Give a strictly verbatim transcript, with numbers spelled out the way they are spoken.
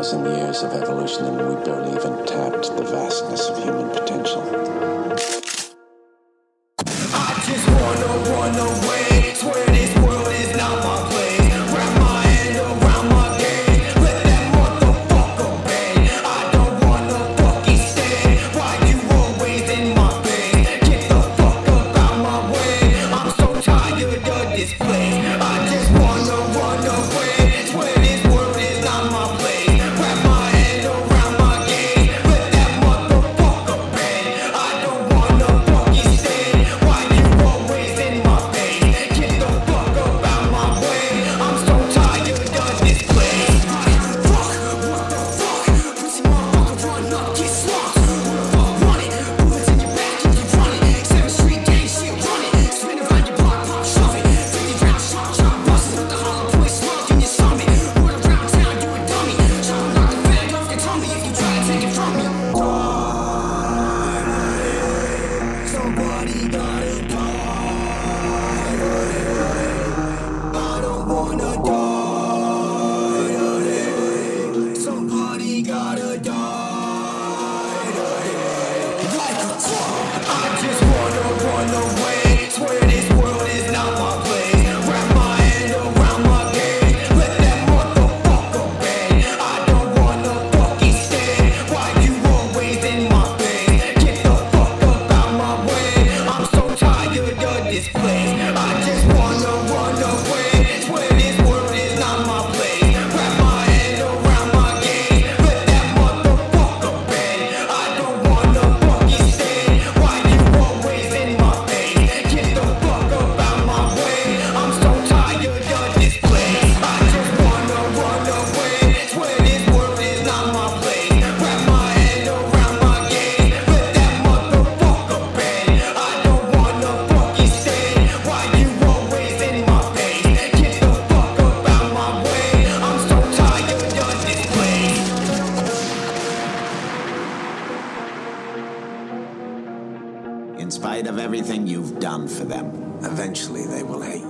thousand years of evolution and we barely even tapped the vastness of human potential. I just wanna run away, swear this world is not my place. Wrap my hand around my cage, let that motherfucker bang. I don't wanna fucking stay, why you always in my face? Get the fuck up out my way, I'm so tired of this place. I just wanna run away, swear this world is not my place. Wrap my hand around my cage, let that motherfucker bang. I don't wanna fucking stay, why you always in my face? Get the fuck up out my way, I'm so tired of this place. Fuck, what the fuck? Pussy motherfucker, run up, get slumped. Who the fuck run it? Bullets in your back, you can run it. Seventh Street gang shit, run it. Spin around your block, pop, shove it. fifty round shot, shot, bust it with the hollow point slug in your stomach. Run around town, you a dummy. Shot and knock the bag off your tummy if you try to take it from me. Somebody gotta die. I don't wanna die. Somebody gotta die. I just wanna run away, swear this world is not my place. Wrap my hand around my cage, let that motherfucker bang. I don't wanna fucking stay, why you always in my face? Get the fuck up out my way, I'm so tired of this place. I just wanna run away, swear this world is not my place. Wrap my hand around my cage, let that motherfucker bang. I don't wanna fucking stay, why you always in my face? Get the fuck up out my way, I'm so tired of this place. I just wanna run away, swear this world is not my place. Wrap my hand around my cage, let that motherfucker bang. I don't wanna fucking stay, why you always in my face? Get the fuck up out my way, I'm so tired of this place. In spite of everything you've done for them, Eventually they will hate